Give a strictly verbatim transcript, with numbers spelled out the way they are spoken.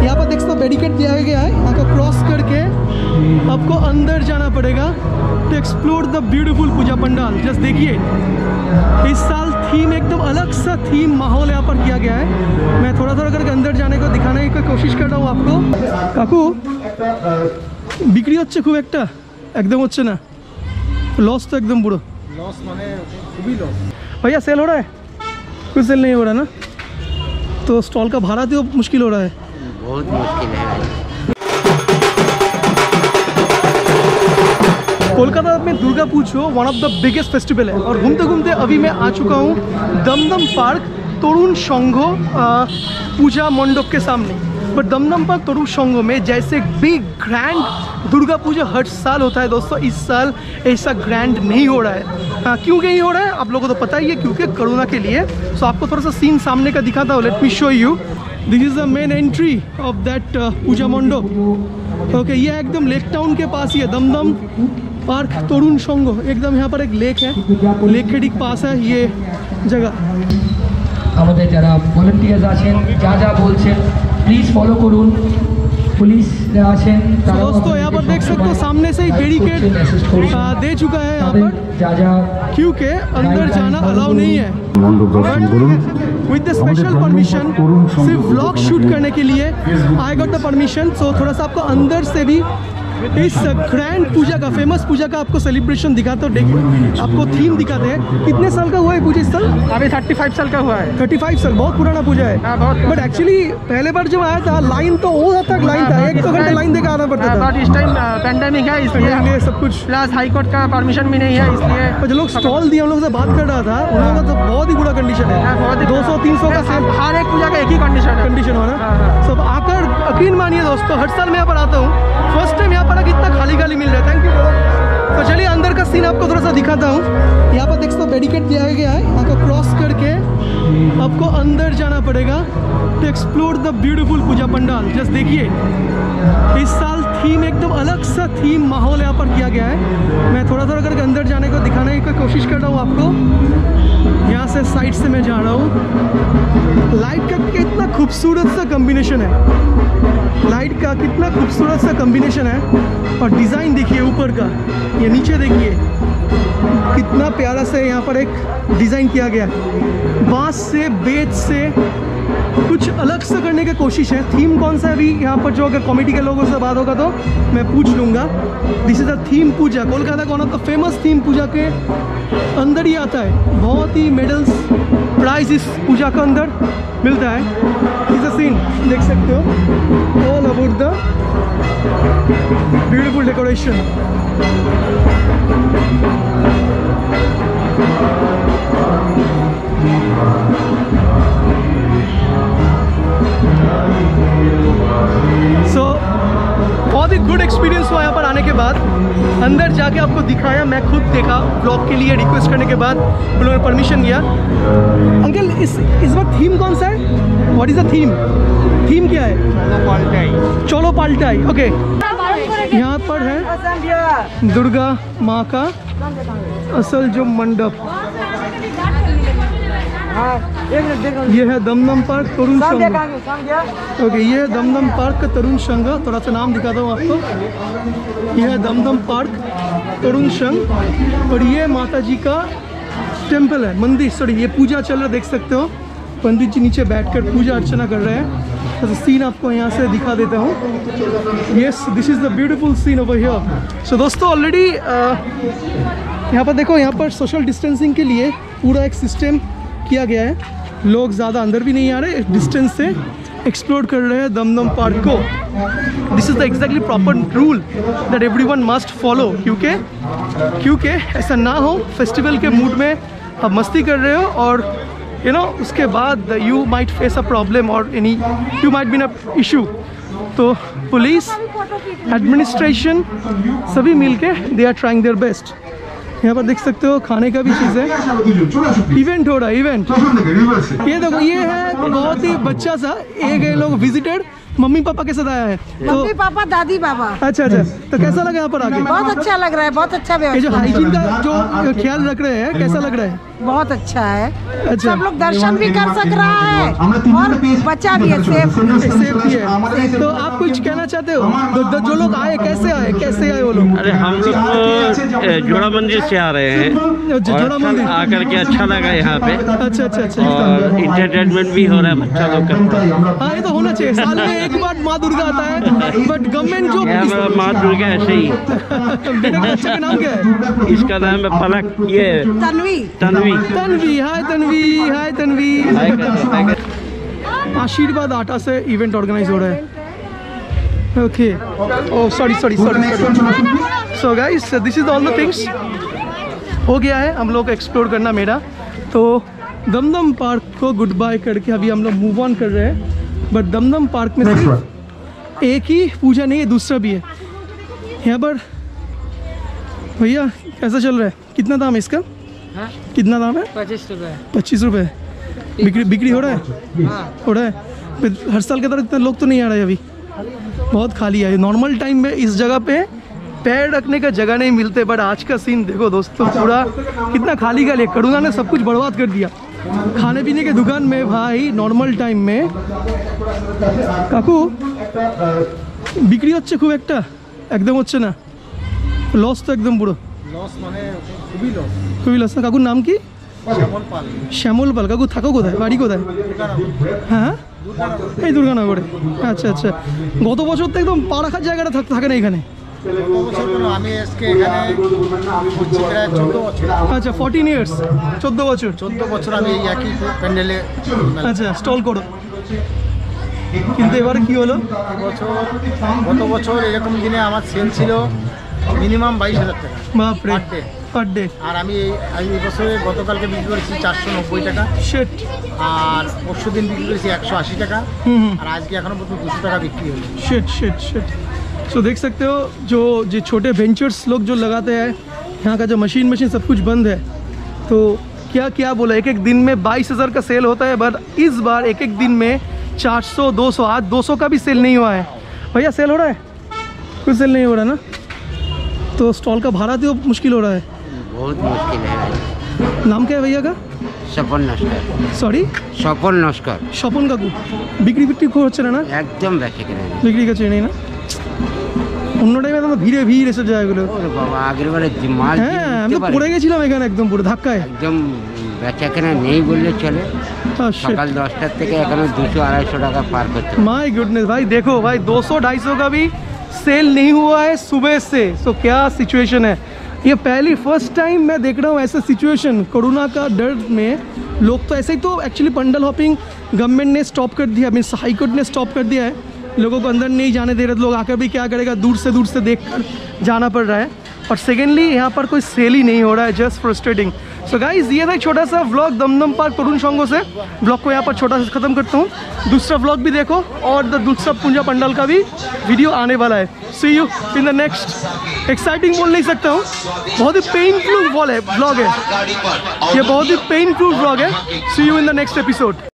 यहाँ पर देख सकते हो बैरिकेड दिया गया है, यहाँ को क्रॉस करके आपको अंदर जाना पड़ेगा to explore the beautiful puja pandal. Just देखिए इस साल थीम एकदम अलग सा थीम माहौल यहाँ पर किया गया है। मैं थोड़ा थोड़ा करके अंदर जाने को दिखाने की कोशिश कर रहा हूँ आपको। काकू बिक्री होच्छे खूब एक एकदम होच्छे ना, लॉस तो एकदम बुरो लॉस माने खूब ही लॉस। भैया सेल हो रहा है? कुछ सेल नहीं हो रहा ना, तो स्टॉल का भाड़ा तो मुश्किल हो रहा है, बहुत मुश्किल है भाई। कोलकाता में Durga Puja one of the biggest festival है और घूमते घूमते अभी मैं आ चुका हूँ दमदम पार्क तरुण संघ पूजा मंडप के सामने। बट दमदम पार्क तरुण संघ में जैसे बिग ग्रैंड दुर्गा पूजा हर साल होता है दोस्तों, इस साल ऐसा ग्रैंड नहीं हो रहा है। हाँ, क्यों नहीं हो रहा है आप लोगों को तो पता ही है, क्योंकि कोरोना के लिए। सो आपको थोड़ा सा सीन सामने का दिखाता हूँ, let me show you. This is the main entry of that puja mandap. Okay, ये एकदम लेक टाउन के पास ही है, दमदम पार्क तरुण संघ। एकदम यहाँ पर एक लेक है, लेक के ठीक पास है ये जगह। আমাদের যারা ভলান্টিয়ার্স আছেন যা যা বলছেন প্লিজ ফলো করুন, পুলিশ আছেন दोस्तों यहाँ पर देख सकते हो सामने से ही बैरिकेड दे चुका है यहाँ पर, যা যা क्योंकि अंदर जाना अलाउ नहीं है। विद द स्पेशल परमिशन सिर्फ व्लॉग शूट करने के लिए I got the permission. So थोड़ा सा आपको अंदर से भी इस ग्रैंड पूजा का, फेमस पूजा का आपको सेलिब्रेशन दिखाते हो। देखिए आपको थीम दिखाते हैं। कितने साल का हुआ है पूजा इस साल? अभी पैंतीस साल का हुआ है। पैंतीस साल, बहुत पुराना पूजा है। हाँ, बहुत। बट एक्चुअली पहले बार जब आया था लाइन तो वो तक लाइन था, एक दो घंटे लाइन देकर आना पड़ता था। बट इस टाइम पैंडेमिक है इसलिए सब कुछ, प्लस हाई कोर्ट का परमिशन भी नहीं है, इसलिए जो लोग स्टॉल दिए हम लोग से बात कर रहा था उन्होंने तो बहुत ही बुरा कंडीशन है, दो सौ तीन सौ का सेल, हर एक पूजा का एक ही कंडीशन है कंडीशन हो ना। सब आकर यकीन मानिए दोस्तों, हर साल मैं यहाँ पर आता हूँ, फर्स्ट टाइम यहाँ पर कितना खाली खाली मिल रहा है। Thank you. तो चलिए अंदर का सीन आपको थोड़ा सा दिखाता हूँ। यहाँ पर देख सकते हो बैरिकेड दिया गया है, यहाँ को क्रॉस करके आपको अंदर जाना पड़ेगा to explore the beautiful puja pandal. Just देखिए इस साल थीम एकदम अलग सा थीम माहौल यहाँ पर किया गया है। मैं थोड़ा थोड़ा करके अंदर जाने को दिखाने की कोशिश कर रहा हूँ आपको। यहाँ से साइड से मैं जा रहा हूँ। लाइट का कितना खूबसूरत सा कॉम्बिनेशन है, लाइट का कितना खूबसूरत सा कॉम्बिनेशन है। और डिज़ाइन देखिए ऊपर का, ये नीचे देखिए कितना प्यारा सा यहाँ पर एक डिज़ाइन किया गया है। बांस से, बेज से कुछ अलग से करने की कोशिश है। थीम कौन सा है अभी यहाँ पर, जो अगर कॉमेडी के लोगों से बात होगा तो मैं पूछ लूँगा। This is a theme puja, Kolkata का one of the famous theme puja के अंदर ही आता है। बहुत ही मेडल्स, प्राइज इस पूजा के अंदर मिलता है। इस सीन देख सकते हो, all about the beautiful decoration. So so, बहुत ही गुड एक्सपीरियंस हुआ यहाँ पर आने के बाद। अंदर जाके आपको दिखाया, मैं खुद देखा ब्लॉग के लिए रिक्वेस्ट करने के बाद उन लोगों ने परमिशन दिया। अंकल इस इस वक्त थीम कौन सा है? What is the theme? Theme क्या है? चलो पाल्टाई। चलो पाल्टाई। ओके, यहाँ पर है दुर्गा माँ का असल जो मंडप, ये है दमदम पार्क तरुण संघ। ओके, ये है दमदम पार्क का तरुण संघ। थोड़ा सा नाम दिखाता हूँ आपको। ये है दमदम पार्क तरुण संघ और ये माता जी का टेम्पल है, मंदिर, सॉरी ये पूजा चल रहा, देख सकते हो पंडित जी नीचे बैठकर पूजा अर्चना कर रहे हैं। तो सीन आपको यहाँ से दिखा देता हूँ। Yes, this is the beautiful scene over here. So दोस्तों ऑलरेडी यहाँ पर देखो, यहाँ पर सोशल डिस्टेंसिंग के लिए पूरा एक सिस्टम किया गया है। लोग ज़्यादा अंदर भी नहीं आ रहे, डिस्टेंस से एक्सप्लोर कर रहे हैं दमदम पार्क को। This is the exactly proper rule that everyone must follow, क्योंकि क्योंकि ऐसा ना हो फेस्टिवल के मूड में आप मस्ती कर रहे हो और यू नो उसके बाद you might face a problem और any you might be a issue. तो पुलिस, एडमिनिस्ट्रेशन सभी मिलके they are trying their best. यहाँ पर देख सकते हो खाने का भी चीज़ है, इवेंट हो रहा है, इवेंट। ये देखो, ये है बहुत ही बच्चा सा, एक ये लोग विजिटेड मम्मी पापा के साथ आया है तो मम्मी पापा दादी बाबा। अच्छा अच्छा, तो कैसा लगा यहाँ पर आके? बहुत अच्छा लग रहा है, बहुत अच्छा ये जो व्यवस्था है। हाइजीन का जो ख्याल रख रहे हैं कैसा लग रहा है? बहुत अच्छा है। अच्छा। सब लोग दर्शन भी कर सक रहा है और बच्चा भी है, सेफ सेफ भी है। तो आप कुछ कहना चाहते हो? तो, तो जो लोग आए कैसे आए, कैसे आए वो लोग? अरे हम लोग तो जोड़ा मंदिर से आ रहे हैं और जोड़ा मंदिर आकर के अच्छा लगा यहाँ पे। अच्छा अच्छा अच्छा। और इंटरटेनमेंट भी हो रहा है बच्चा लोग का। हाँ ये तो होना चाहिए, साल में एक बार माँ दुर्गा आता है, बट गवर्नमेंट जो यहाँ माँ दुर्गा ऐसे ही। बेटा का बच्चे का नाम क्या है? इसका नाम है पलक, ये तन्वी। तन्वी। तन्वी, हाय तन्वी, हाय तन्वी। हाय कर- हाय कर- आशीर्वाद आटा से इवेंट ऑर्गेनाइज हो रहा है। Okay, oh sorry sorry sorry sorry. So guys this is all the things. हो गया है हम लोग एक्सप्लोर करना मेरा, तो दमदम पार्क को गुड बाय करके अभी हम लोग मूव ऑन कर रहे हैं। बट दमदम पार्क में सिर्फ एक ही पूजा नहीं है, दूसरा भी है यहाँ पर। भैया कैसा चल रहा है? कितना दाम है इसका? हाँ? कितना दाम है? पच्चीस रुपये। पच्चीस रुपये। बिक्री बिक्री हो रहा है? हाँ। हो रहा है। हर साल की तरह इतने लोग तो नहीं आ रहे अभी, बहुत खाली है। नॉर्मल टाइम में इस जगह पे पैर रखने का जगह नहीं मिलते, बट आज का सीन देखो दोस्तों, पूरा कितना खाली खाली है। करुणा ने सब कुछ बर्बाद कर दिया। खाने पीने के दुकान में भाई नॉर्मल टाइम में काकू बिक्री হচ্ছে খুব একটা একদম হচ্ছে না, লস তো একদম পুরো লস মানে খুবই লস। খুবই লস না। কাকুর নাম কি? শ্যামল পাল। শ্যামল পাল। কাকু থাকো কোথায়, বাড়ি কোথায়? হ্যাঁ এই দুর্গানগরে। আচ্ছা আচ্ছা, গত বছর তো একদম পা রাখার জায়গাটা থাক- থাকে না এখানে। আমি আজকে এখানে হচ্ছে প্রায় চোদ্দ বছর। আচ্ছা ফোরটিন ইয়ার্স, চোদ্দো বছর। চোদ্দ বছর আমি এই একই প্যান্ডেলে আচ্ছা স্টল করো, কিন্তু এবারে কি হলো? বছর গত বছর এরকম দিনে আমার সেল ছিল মিনিমাম বাইশ হাজার টাকা বাপরে, পার ডে। Per day. আর আমি এই এই বছরে গতকালকে বিক্রি করেছি চারশো নব্বই টাকা, শেট। আর পরশু দিন বিক্রি করেছি একশো আশি টাকা, হুম হুম। আর আজকে এখনো পর্যন্ত দুশো টাকা বিক্রি হলো। Shit shit shit. सो देख सकते हो जो जो छोटे वेंचर्स लोग जो लगाते हैं, यहाँ का जो मशीन मशीन सब कुछ बंद है। तो क्या क्या बोला, एक एक दिन में बाईस हज़ार का सेल होता है, बट इस बार एक एक दिन में चार सौ दो सौ, आज दो सौ का भी सेल नहीं हुआ है। भैया सेल हो रहा है? कुछ सेल नहीं हो रहा ना, तो स्टॉल का भाड़ा तो मुश्किल हो रहा है। बहुत मुश्किल है भाई। नाम क्या है भैया का? স্বপন নস্কর। সরি স্বপন নস্কর। স্বপন কাকু। বিক্রি বিক্রি খুব হচ্ছে না না? একদম বেঁচে কেনা নেই। বিক্রি কাছে নেই না? অন্য টাইমে তো ভিড়ে ভিড় এসে জায়গাগুলো। ওরে বাবা, আগের বারে যে মাল হ্যাঁ আমি কিনতে তো পারি, পড়ে গেছিলাম এখানে একদম পুরো ধাক্কায়। একদম বেচা কেনা নেই বললে চলে। Oh, shit. সকাল দশটার থেকে এখানে দুশো আড়াইশো টাকা পার করতে হয়। माय गुडनेस भाई, देखो भाई दो सौ ढाई सौ का भी सेल नहीं हुआ है सुबह से। सो क्या सिचुएशन है ये? पहली फर्स्ट टाइम मैं देख रहा हूँ ऐसा सिचुएशन। कोरोना का डर में लोग तो ऐसे ही, तो एक्चुअली पंडल हॉपिंग गवर्नमेंट ने स्टॉप कर दिया, मीन्स हाई कोर्ट ने स्टॉप कर दिया है। लोगों को अंदर नहीं जाने दे रहे, लोग आकर भी क्या करेगा, दूर से दूर से देख कर जाना पड़ रहा है। और सेकेंडली यहाँ पर कोई सेल ही नहीं हो रहा है, जस्ट फ्रस्ट्रेटिंग। सो गाइज ये था एक छोटा सा व्लॉग दमदम पार्क तरुण संघ से। ब्लॉग को यहाँ पर छोटा सा ख़त्म करता हूँ। दूसरा व्लॉग भी देखो और द दूसरा पूजा पंडाल का भी वीडियो आने वाला है। See you in the next. Exciting बोल नहीं सकता हूँ, बहुत ही पेनफुल व्लॉग है व्लॉग है ये बहुत ही पेनफुल व्लॉग है। See you in the next episode.